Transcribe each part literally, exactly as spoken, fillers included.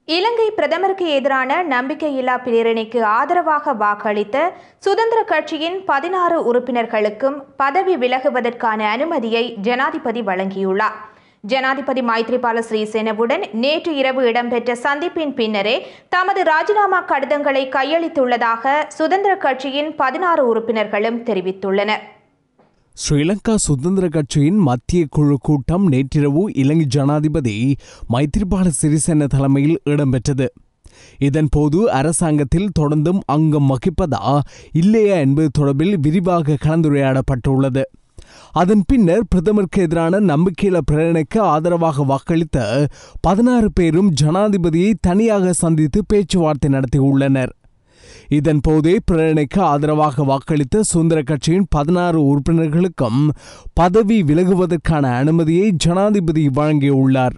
இலங்கை பிரதமருக்கு எதிரான நம்பிக்கையில்லா பிரேரணைக்கு ஆதரவாக வாக்களித்த சுதந்திர கட்சியின் பதினாறு உறுப்பினர்களுக்கும் பதவி விலகுவதற்கான அனுமதியை ஜனாதிபதி வழங்கியுள்ளார். ஜனாதிபதி மைத்ரிபால சிறிசேனவுடன் நேற்று இரவு இடம்பெற்ற சந்திப்பின் பின்னரே தமது ராஜினாமா கடிதங்களை கையளித்துள்ளதாக சுதந்திர கட்சியின் பதினாறு உறுப்பினர்களும் தெரிவித்துள்ளனர். ஸ்ரீலங்கா சுதந்திர கட்சியின் மத்திய குழு கூட்டம் நேற்றிரவு இலங்கை ஜனாதிபதி மைத்ரிபால சிறிசேன தலைமையில் இடம்பெற்றது. இதன்போது அரசாங்கத்தில் தொடர்ந்தும் அங்கம் வகிப்பதா இல்லையா என்பது தொடர்பில் விரிவாக கலந்துரையாடப்பட்டுள்ளது. அதன் பின்னர் பிரதமருக்கு எதிரான நம்பிக்கையில்லா பிரேரணைக்கு ஆதரவாக வாக்களித்த பதினாறு பேரும் ஜனாதிபதியை தனியாக சந்தித்து பேச்சுவார்த்தை நடத்தியுள்ளனர். இதன்போதே பிரேரணைக்கு ஆதரவாக வாக்களித்த சுதந்திர கட்சியின் பதினாறு உறுப்பினர்களுக்கும் பதவி விலகுவதற்கான அனுமதியை ஜனாதிபதி வழங்கியுள்ளார்.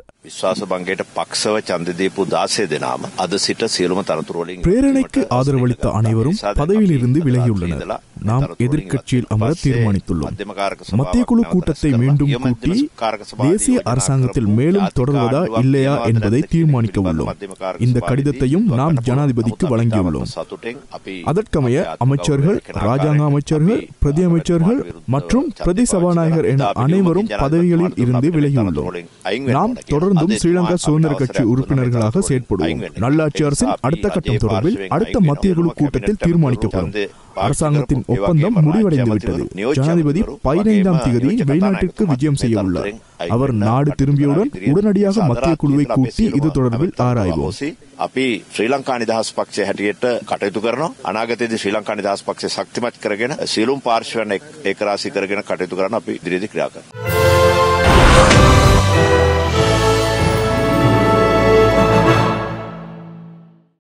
பிரேரணைக்கு ஆதரவளித்த அனைவரும் பதவியில் இருந்து விலகியுள்ளனர். நாம் எதிர்க்கட்சியில் அமர தீர்மானித்துள்ளோம். மத்திய குழு கூட்டத்தை மீண்டும் கூட்டி தேசிய அரசாங்கத்தில் மேலும் தொடர்வதா இல்லையா என்பதை தீர்மானிக்க உள்ளோம். இந்த கடிதத்தையும் நாம் ஜனாதிபதிக்கு வழங்கியுள்ளோம். அதற்கமைய அமைச்சர்கள், ராஜாங்க அமைச்சர்கள், பிரதி அமைச்சர்கள் மற்றும் பிரதி சபாநாயகர் என அனைவரும் பதவிகளில் இருந்து விலகியுள்ளோம். நாம் தொடர்ந்தும் ஸ்ரீலங்கா சுதந்திர கட்சி உறுப்பினர்களாக செயற்படுவோம். நல்லாட்சி அரசின் அடுத்த கட்டம் தொடர்பில் அடுத்த மத்திய குழு கூட்டத்தில் தீர்மானிக்கப்படும். அரசாங்கத்தின் ஒப்பந்தம் முடிவடைந்துவிட்டது. ஜனாதிபதி பதினைந்தாம் தேதி வெளிநாட்டிற்கு விஜயம் செய்ய உள்ளார். அவர் நாடு திரும்பியவுடன் உடனடியாக மத்திய குழுவை கூட்டி இது தொடர்பில் ஆராய்வோம். අපි ශ්‍රී ලංකා නිදහස් පක්ෂය හැටියට කටයුතු කරනවා. අනාගතයේදී ශ්‍රී ලංකා නිදහස් පක්ෂය ශක්තිමත් කරගෙන සියලුම පාර්ශ්වයන් එක්රාසී කරගෙන කටයුතු කරන්න අපි ඉදිරියේදී ක්‍රියා කරනවා.